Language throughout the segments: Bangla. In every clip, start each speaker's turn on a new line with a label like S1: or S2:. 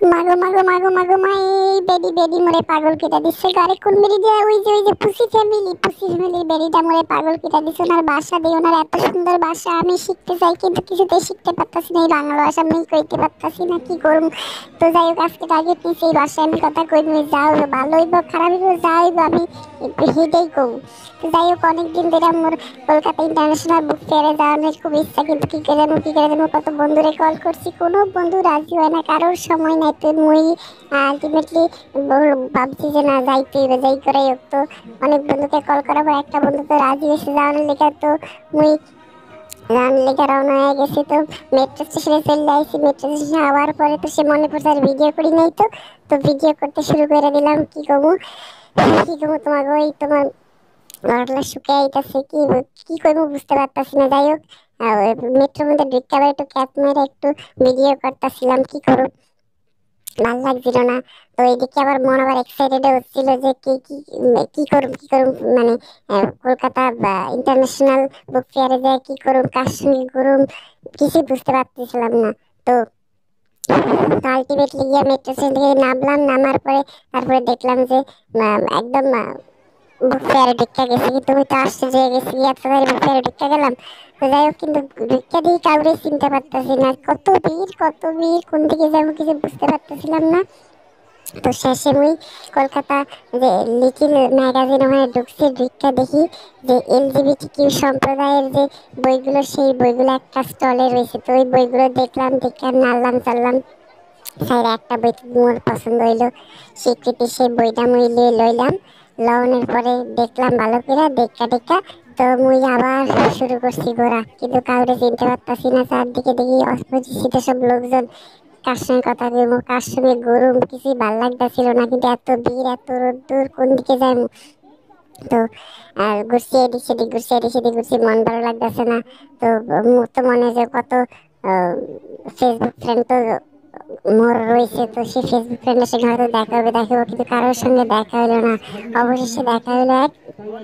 S1: মাগো মাগো মাগো মাগো মা, এই বেডি বেডি মোরে পাগল কেটে দিচ্ছে। গারে কোন বেডি দেয়া? ওই যে পুসি ফ্যামিলির বেডিটা মোরে পাগল কেটে দিচ্ছে। ওনার বাসা দিয়ে, ওনার এত সুন্দর বাসা, আমি শিখতে চাই কিন্তু কিছুতেই শিখতে পারতাছি না। এই বাংলা ভাষা আমি কইতে পারতাছি না, কি করব? তো যাই হোক, আজকে টার্গেট নিচ্ছি এই ভাষায় আমি কথা কইবো। যাও ভালো হইব খারাপ হইব যা হইব আমি হেঁটেই কব। তো যাই হোক, অনেকদিন ধরে আমার কলকাতা ইন্টারন্যাশনাল বুক ফেয়ারে যাওয়ার খুব ইচ্ছা, কিন্তু কি করে জানো কত বন্ধুরে কল করছি, কোনো বন্ধু রাজি হয় না, কারোর সময় নাই। তো মুই আলটিমেটলি ভাবছি যে না, যাইতে হইবে, যাই করাই হোক। তো অনেক বন্ধুকে কল করার পর একটা বন্ধু তো রাজি হয়েছে যাওয়ার লেগে। তো মুই যাওয়ার লেগে রওনা হয়ে গেছি। তো মেট্রো স্টেশনে চলে আসছি। মেট্রো স্টেশনে আওয়ার পরে তো সে মনে পড়ছে আর ভিডিও করি নাই। তো ভিডিও করতে শুরু করে দিলাম। কি কমু তোমাকে, ওই তোমার গলাটা শুকিয়ে আইতাছে, কি করবো বুঝতে পারতাছি না। যাই হোক, মেট্রোর মধ্যে ঢুকে আবার একটু ক্যাপ মেরে একটু ভিডিও করতেছিলাম, কি করব, ভাল লাগছিল না। তো এদিকে আবার মন আবার এক্সাইটেড হচ্ছিল যে কি করুম মানে কলকাতা বা ইন্টারন্যাশনাল বুক ফেয়ারে যায় কি করুম, কার সঙ্গে করুম, কিছুই বুঝতে পারতেছিলাম না। তো আলটিমেটলি গিয়ে মেট্রো স্টেশন থেকে নামলাম। নামার পরে তারপরে দেখলাম যে একদম বুক ফেয়ারে ঢুকে গেছি। কিন্তু আমি তো আশ্চর্য হয়ে গেছি, এত তাড়াতাড়ি বুক ফেয়ারে ঢুকে গেলাম। তো যাই হোক, কিন্তু ঢুকে দিয়ে কাউরে চিনতে পারতেছি না, কত ভিড়, কোন দিকে যাবো কিছু বুঝতে পারতেছিলাম না। তো শেষে মুই কলকাতা যে লিটিল ম্যাগাজিন ওখানে ঢুকছি। ঢুকে দেখি যে এলজিবিটিকিউ সম্প্রদায়ের যে বইগুলো, সেই বইগুলো একটা স্টলে রয়েছে। তো ওই বইগুলো দেখলাম, দেখে নাড়লাম চাললাম। স্যার একটা বই মোর পছন্দ হইলো, স্বীকৃতি, সেই বইটা মুই লইলাম। লওনের পরে দেখলাম ভালো করে দেখা তো মুই আবার শুরু করছি ঘোরা, কিন্তু কাউরে চিনতে পারতাছি না। চারদিকে দেখি অপরিচিত সব লোকজন, কার সঙ্গে কথা বলবো, কার সঙ্গে গরম, কিছুই ভাল লাগতেছিল না। কিন্তু এত ভিড়, এত রোদ্দুর, কোন দিকে যাই? তো ঘুরছি এদিক সেদিক ঘুরছি, মন ভালো লাগতেছে না। তো মোর তো মনে হয় যে কত ফেসবুক ফ্রেন্ড তো মোর রয়েছে। তো সেই ফেসবুক ফ্রেন্ডের সঙ্গে হয়তো দেখা হবে, কিন্তু কারোর সঙ্গে দেখা হলো না। অবশেষে দেখা হলো এক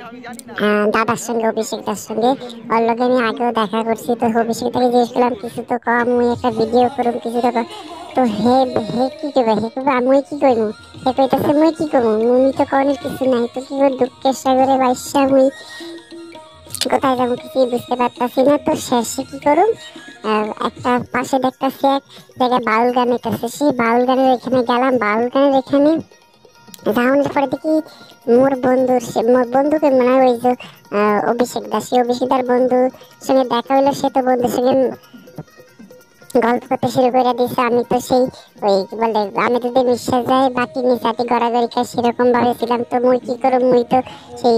S1: দাদার সঙ্গে, অভিষেক দার সঙ্গে। ওর লগে আমি আগেও দেখা করছি। তো অভিষেক তাকে জিজ্ঞেস করলাম কিছু তো কম, মুই একটা ভিডিও করুম, কিছু তো কম। তো হে হে কি করবে, হে করবে আমি কি করবো? হে কইতাছে মুই কি করবো, মুই তো কোনো কিছু নাই। তো কি করে দুঃখের সাগরে বাইসা মুই কোথায় যাবো কিছুই বুঝতে পারতাছি না। তো শেষে কি করুম, একটা পাশে দেখতেছি এক জায়গায় বাউল গান হইতেছে। সেই বাউল গানের এখানে গেলাম। বাউল গানের এখানে যাওয়ার পরে দেখি মোর বন্ধুকে মনে হয় ওই যে অভিষেক দাস, সেই অভিষেক দার বন্ধুর সঙ্গে দেখা হইলো। সে তো বন্ধুর সঙ্গে গল্প করতে শুরু করে দিয়েছে। আমি তো সেই ওই কি বলে, আমি যদি বিশ্বাস যায় বাটি নিচাটি গড়াগড়ি খাই সেরকম ভাবে ছিলাম। তো মুই কি করুম, মুই তো সেই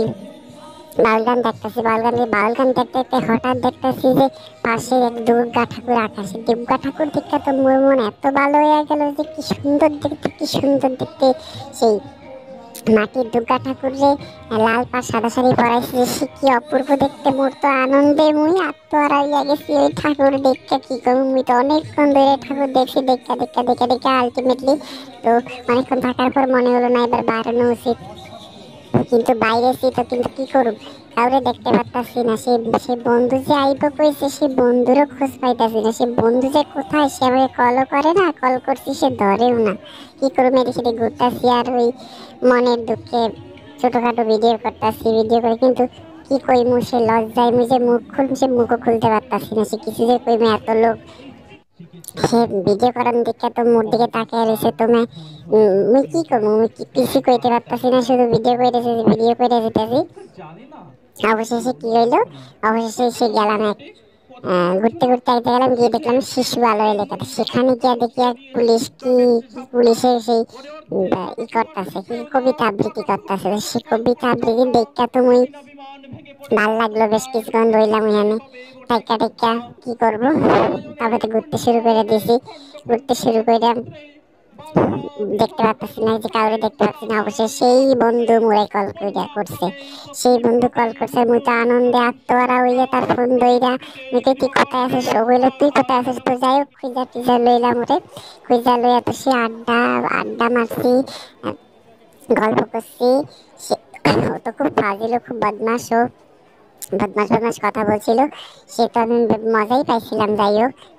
S1: বাউল গান দেখতে দেখতে হঠাৎ দেখতেছি যে পাশে এক দুর্গা ঠাকুর আকাশে, দুর্গা ঠাকুর দেখতে তো মোর মন এত ভালো হয়ে গেল যে কি সুন্দর দেখতে সেই মাটির দুর্গা ঠাকুর যে লাল পাড় সাদা শাড়ি পরাইছে, সে কি অপূর্ব দেখতে। মোর তো আনন্দে মুই আত্মহারা হইয়া গেছি ওই ঠাকুর দেখতে। কি করবো, মুই তো অনেকক্ষণ ধরে ঠাকুর দেখছি, দেখা আলটিমেটলি তো অনেকক্ষণ থাকার পর মনে হলো না এবার বাড়ানো উচিত। কিন্তু বাইরে আছি তো, কিন্তু কি করব, কাউরে দেখতে পারতাছি না। সে বন্ধু যে আইব কইছে, সে বন্ধুরও খোঁজ পাইতাছি না। সে বন্ধু যে কোথায়, সে আমাকে কলও করে না, কল করছি সে ধরেও না। কি করবো, এদিকে সেদিকে ঘুরতাছি আর ওই মনের দুঃখে ছোটখাটো ভিডিও করতাছি, ভিডিও করে কিন্তু কি কইমু, সে লজ্জায় মুই যে মুখ খুলম, সে মুখও খুলতে পারতাছি না। সে কিছু যে কইমু, এত লোক সে ভিডিও করার দিকে তো মোর দিকে তাকিয়ে রয়েছে। তো মুই কি করবো, মুই কিছু কইতে পারতাছি না, শুধু ভিডিও করে যেতেছি। অবশেষে কি হইলো, অবশেষে সে গেলাম এক ঘুরতে ঘুরতে আইতে গেলাম, গিয়ে দেখলাম শিশু আলো এলাকাতে। সেখানে গিয়ে দেখি এক পুলিশ কি পুলিশের সেই ই করতেছে, কি কবিতা আবৃত্তি করতেছে। সে কবিতা আবৃত্তি দেখা তো মুই ভাল লাগলো, বেশ কিছুক্ষণ রইলাম ওখানে টাইকা কি করবো। তারপরে তো ঘুরতে শুরু করে দেখতে পাচ্ছি না, যে কাউরে দেখতে পাচ্ছি না। অবশ্যই সেই বন্ধু মোরে করছে, সেই বন্ধু কল করছে। মুই তো আনন্দে আত্মহারা হইয়া তার ফোন ধইরা মুই কই তুই কোথায় আছিস, ও বললো তুই কোথায় আছিস। তো যাই হোক, খুঁজা টুজা লইলাম ওরে, খুঁজা লইয়া তো সে আড্ডা মারছি, গল্প করছি। সে ও তো খুব ফাজিল, খুব বদমাস কথা বলছিল। সে তো আমি মজাই পাইছিলাম। যাই হোক,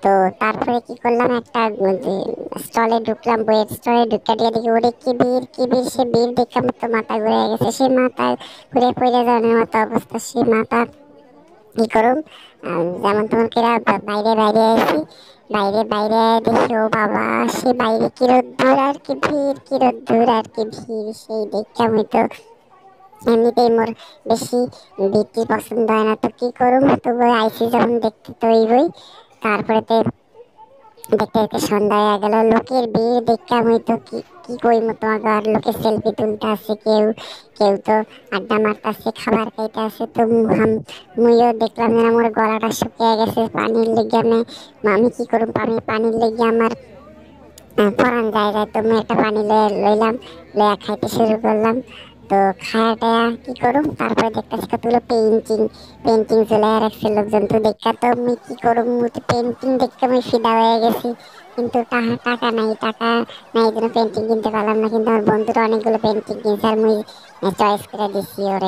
S1: তো তারপরে কি করলাম, একটা স্টলে ঢুকলাম, বইয়ের স্টলে ঢুকে দিয়ে দেখি ওরে কি ভিড় কি ভিড়, সে ভিড় দেখে আমার তো মাথা ঘুরে গেছে, সে মাথা ঘুরে পড়ে যাওয়ার মতো অবস্থা, সে মাথা কি করুম, যেমন তোমার কেরা বাইরে বাইরে আসি, বাইরে বাইরে দেখি ও বাবা, সে বাইরে কি রোদ্দুর আর কি ভিড়, কি রোদ্দুর আর কি ভিড়, সেই দেখে আমি তো এমনিতেই মোর বেশি ভিড়টি পছন্দ হয় না, তো কি করুম, তবু আইসি যখন দেখতে তো হইবই। তারপরে তো দেখতে দেখতে সন্ধ্যা হয়ে গেল, লোকের ভিড় দেখতে আমি তো কি কি কইমু তোমাকে, আর লোকে সেলফি তুলতে আছে, কেউ কেউ তো আড্ডা মারতে আছে, খাবার খাইতে আছে, তো মুইও দেখলাম যে আমার গলাটা শুকিয়ে গেছে পানির লেগে, আমি কি করুম, পানির লেগে আমার পরান যায় যায়, তো আমি একটা পানি লইলাম, লইয়া খাইতে শুরু করলাম। তো খায়াটা কি করুম, তারপরে দেখতেছি কতগুলো পেন্টিং পেন্টিং ঝুলাই রাখছে লোকজন, তো দেখা তো আমি কি করুম, পেন্টিং দেখতে আমি ফিদা হয়ে গেছি, কিন্তু টাকা নাই, টাকা নাই এই জন্য পেন্টিং কিনতে পারলাম না, কিন্তু আমার বন্ধুরা অনেকগুলো পেন্টিং কিনছে আর মুই চয়েস করে দিচ্ছি ওরে।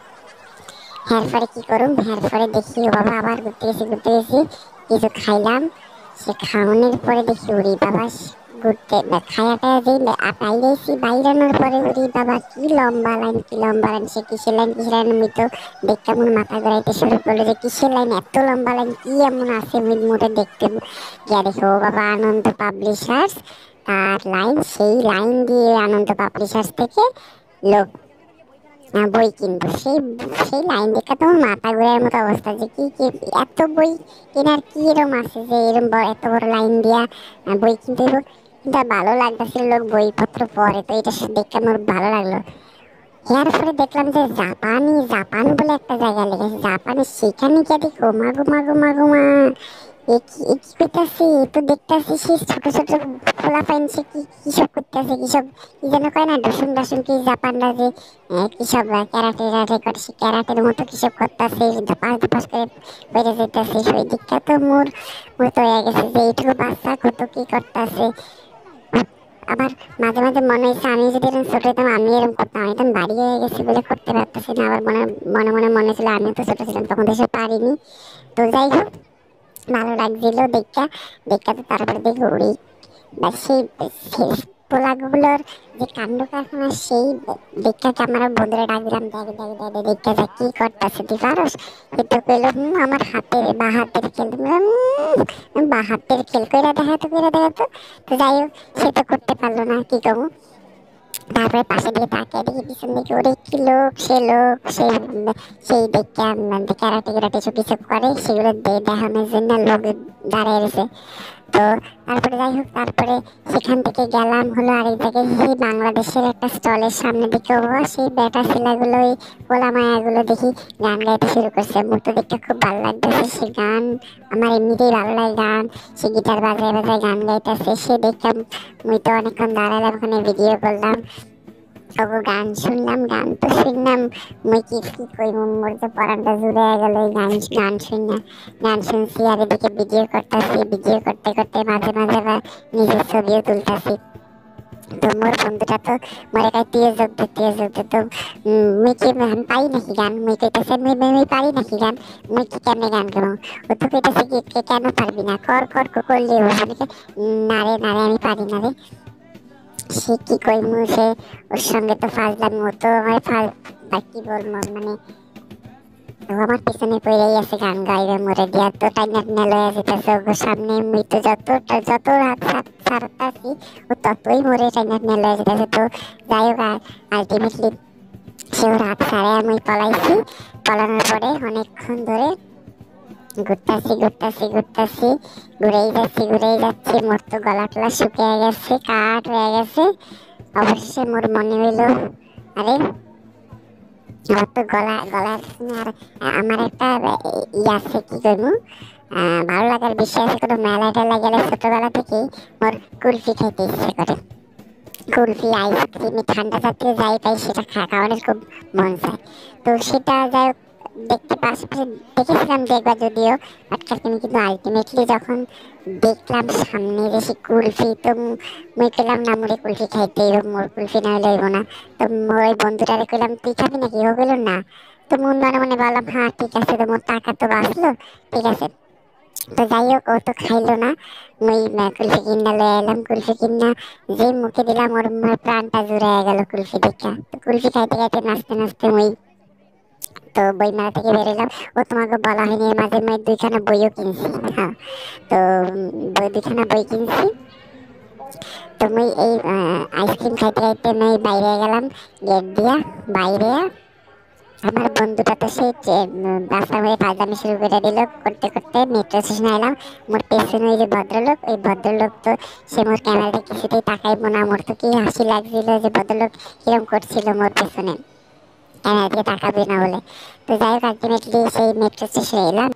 S1: এরপরে কি করুম, এরপরে দেখি ও বাবা আবার ঘুরতে গেছি, কিছু খাইলাম, সে খাওয়ানোর পরে দেখি উড়ি বাবা, ঘুরতে খায়াটা যে বাইরেছি, বাইরানোর পরে উড়ি বাবা কি লম্বা লাইন, কি লম্বা লাইন, সে কিসের লাইন আমি তো দেখতে আমার মাথা ঘুরাইতে শুরু করলো, যে কিসের লাইন, এত লম্বা লাইন কি এমন আছে মোটে দেখতে গিয়া দেখি ও বাবা আনন্দ পাবলিশার্স তার লাইন, সেই লাইন দিয়ে আনন্দ পাবলিশার্স থেকে লোক বই কিনবো, সেই সেই লাইন দেখে তোমার মাথা ঘুরার মতো অবস্থা, যে কি কি এত বই কেনার কি এরম আছে যে এরম এত বড় লাইন দিয়া বই কিনতে হইব, কিন্তু আর ভালো লাগতেছিল, লোক বইপত্র পড়ে, তো এটা দেখে আমার ভালো লাগলো। এরপরে দেখলাম যে জাপান বলে একটা জায়গা লেগেছে, জাপানে সেখানে গিয়ে দেখো মাগো মাগো মাগো মা, এ কি করতেছে, তো দেখতেছি সে ছোট ছোট পোলা পাইন, সে কি কি সব করতেছে, কি সব কি যেন কয় না, ডসুন ডসুন কি জাপানরা যে কি সব ক্যারাটে ট্যারাটে করে, সে ক্যারাটের মতো কি সব করতেছে, ধপাস ধপাস করে বেড়ে যেতেছে, সেই দিকটা তো মোর মোর তো হয়ে গেছে যে এইটুকু বাচ্চা কত কি করতেছে। আবার মাঝে মাঝে মনে হয়েছে আমি যদি এরকম ছোট হইতাম আমি এরকম করতাম, আমি তখন বাড়ি হয়ে গেছি বলে করতে পারতেছি না, আবার মনে মনে মনে মনে ছিল আমিও তো ছোট ছিলাম তখন, দেশে পারিনি। তো যাই হোক, ভালো লাগছিল দেখা দেখা, তো তারপরে দেখি উড়ি বা সেই পোলাগুলোর যে কাণ্ড কারখানা, সেই দেখা আমার বন্ধুরা ডাক দিলাম, দেখা যা কি করতেছে তুই পারস, কিন্তু কইল আমার হাতের বা হাতের খেল, বা হাতের খেল কইরা দেখাতো তো যাই হোক, সে তো করতে পারলো না, কি করবো। তারপরে পাশে দিকে তাকিয়ে দেখি পিছন দিকে ওরে কি লোক, সে লোক সেই সেই দেখে ক্যারাটে ক্যারাটে সব কিছু করে, সেগুলো দেখানোর জন্য লোক দাঁড়িয়ে রয়েছে। তো তারপরে যাই হোক, তারপরে সেখান থেকে গেলাম হলো আরেক জায়গায়, সেই বাংলাদেশের একটা স্টলের সামনে দিকে সেই বেটা ছেলেগুলো ওই পোলা মায়াগুলো দেখি গান গাইতে শুরু করছে, মোর তো দেখতে খুব ভালো লাগতেছে, সে গান আমার এমনিতেই ভালো লাগে গান, সে গিটার বাজায় বাজায় গান গাইতেছে, সে দেখলাম, মুই তো অনেকক্ষণ দাঁড়ালাম ওখানে ভিডিও করলাম, সব গান শুনলাম, গান তো শুনলাম, মুই কি কি কই মোর যে পরানটা জুড়ে গেল এই গান গান শুননা, গান শুনছি আর এদিকে ভিডিও করতেছি, ভিডিও করতে করতে মাঝে মাঝে আবার নিজের ছবিও তুলতেছি। তো মোর বন্ধুটা তো মরে কাই তুইও যোগ দে, তো মুই কি আমি পারি নাকি গান, মুই কইতেছে মুই পারি নাকি গান, মুই কি কেমনে গান গাবো, ও তো কইতেছে কি কেন পারবি না, কর কর করলে না রে আমি পারি না রে, সে কি কইমু, সে ওর সঙ্গে তো ফাজলামি, ও তো আমার কি বলবো মানে ও আমার পিছনে পড়েই আছে, গান গাইবে মরে দিয়া, তো টাইনা টেনে লয়ে যেতেছে ওর সামনে, মুই তো যত রাত ছাড়তাছি ও ততই মরে টাইনা টেনে লয়ে যেতেছে। তো যাই হোক, আলটিমেটলি সে ওর হাত ছাড়ে আর মুই পলাইছি, পলানোর পরে অনেকক্ষণ ধরে ঘুরতাছি, ঘুরেই যাচ্ছি, মোর তো গলা টলা শুকিয়ে গেছে, কাঠ হয়ে গেছে। অবশেষে মোর মনে হইলো আরে আমার তো গলার আর আমার একটা আছে কি কইমু, ভালো লাগার বিষয় আছে, কোনো মেলা টেলা গেলে ছোটবেলা থেকেই মোর কুলফি খাইতে ইচ্ছে করে, কুলফি আইসক্রিম ঠান্ডা জাতীয় যাই পাই সেটা খাওয়ানোর খুব মন চায়। তো সেটা যাই হোক, দেখতে পাশাপাশি দেখেছিলাম দেখবা যদিও, কিন্তু আলটিমেটলি যখন দেখলাম সামনে যে সে কুলফি, তো মুই পেলাম না মোরে কুলফি খাইতে, মোর কুলফি না হলে হইব না। তো মোর ওই বন্ধুটারে কইলাম তুই খাবি নাকি, ও গেল না। তো মন মনে মনে বললাম হ্যাঁ ঠিক আছে, তো মোর টাকা তো বাঁচলো, ঠিক আছে তো যাই হোক ও তো খাইলো না, মুই কুলফি কিনা লয়ে এলাম। কুলফি কিনা যে মুখে দিলাম ওর প্রাণটা জুড়ে গেল কুলফি দেখা। তো কুলফি খাইতে খাইতে নাচতে নাচতে মুই তো বইমেলা থেকে বেরোলাম। ও তোমাকে বলা হয়নি, এর মাঝে মুই দুইখানা বইও কিনছি। হ্যাঁ, তো দুইখানা বই কিনছি। তো মুই এই আইসক্রিম খাইতে খাইতে মুই বাইরে গেলাম গেট দিয়া। বাইরে আমার বন্ধুটা তো সে রাস্তার মধ্যে ফাজলামি শুরু করে দিল। করতে করতে মেট্রো স্টেশনে এলাম। মোর পেছনে ওই যে ভদ্রলোক, ওই ভদ্রলোক তো সে মোর ক্যামেরাটা কিছুতেই তাকাইবো না। মোর তো কি হাসি লাগছিল যে ভদ্রলোক কিরম করছিল মোর পেছনে, ক্যামেরা দিকে তাকাবি না বলে। তো যাই হোক আলটিমেটলি সেই মেট্রো স্টেশনে এলাম।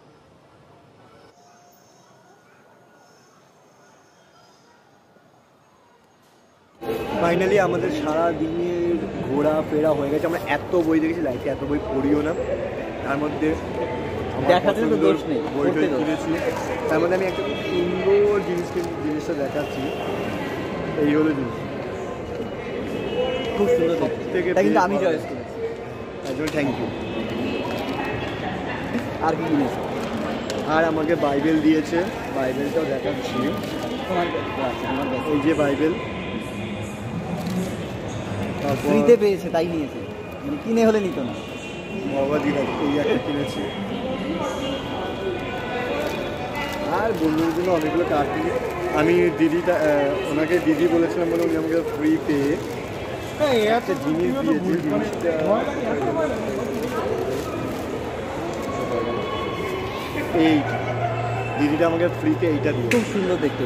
S2: ফাইনালি আমাদের সারা দিনের ঘোরাফেরা হয়ে গেছে। আমরা এত বই দেখেছি, লাইফে এত বই পড়িও না। তার মধ্যে
S3: দেখাতে তো দোষ নেই,
S2: বই কিনেছি। তার মধ্যে আমি একটা খুব সুন্দর জিনিসটা দেখাচ্ছি। এই হলো জিনিস,
S3: খুব সুন্দর
S2: থেকে
S3: কিন্তু আমি চয়েস করেছি,
S2: তার জন্য থ্যাংক ইউ।
S3: আর কি কিনেছি?
S2: আর আমাকে বাইবেল দিয়েছে, বাইবেলটাও দেখাচ্ছি।
S3: তোমার
S2: এই যে বাইবেল
S3: ফ্রিতে পেয়েছে তাই নিয়েছে, মানে কিনে হলে নিত না।
S2: ভগবদ্গীতা এই একটা কিনেছি। আর বন্ধুর জন্য অনেকগুলো কার্ড কিনে আমি দিদিটা ওনাকে দিদি বলেছিলাম বলে উনি আমাকে ফ্রি পেয়ে একটা জিনিস দিয়েছে। জিনিসটা এই দিদিটা আমাকে ফ্রিতে এইটা দিয়ে,
S3: খুব সুন্দর দেখতে।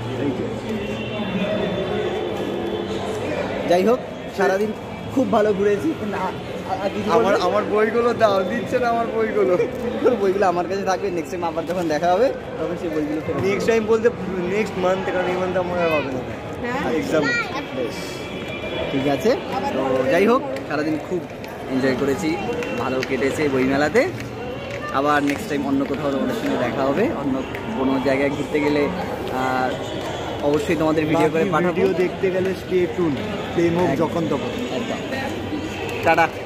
S3: যাই হোক সারাদিন খুব ভালো ঘুরেছি।
S2: আমার বইগুলো দাও, দিচ্ছে না আমার বইগুলো।
S3: বইগুলো আমার কাছে থাকবে, নেক্সট টাইম আবার যখন দেখা হবে তখন সেই বইগুলো
S2: নেক্সট টাইম বলতে নেক্সট মান্থ, কারণ এই মান্থে আমার হবে না, এক্সাম।
S3: ঠিক আছে, তো যাই হোক সারাদিন খুব এনজয় করেছি, ভালো কেটেছে বইমেলাতে। আবার নেক্সট টাইম অন্য কোথাও তোমাদের সঙ্গে দেখা হবে, অন্য কোনো জায়গায় ঘুরতে গেলে। আর অবশ্যই তোমাদের ভিডিও করে পাঠাবো।
S2: ভিডিও দেখতে গেলে স্টে টুন, প্লেন হোক যখন তখন।
S3: একদম, টাটা।